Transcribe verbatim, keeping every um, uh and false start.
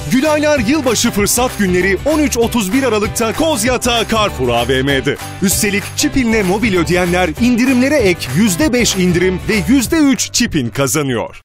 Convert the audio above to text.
Gülaylar yılbaşı fırsat günleri on üç otuz bir Aralık'ta Kozyatağı Carrefour A V M'de. Üstelik Çipin'le mobil ödeyenler indirimlere ek yüzde beş indirim ve yüzde üç Çipin kazanıyor.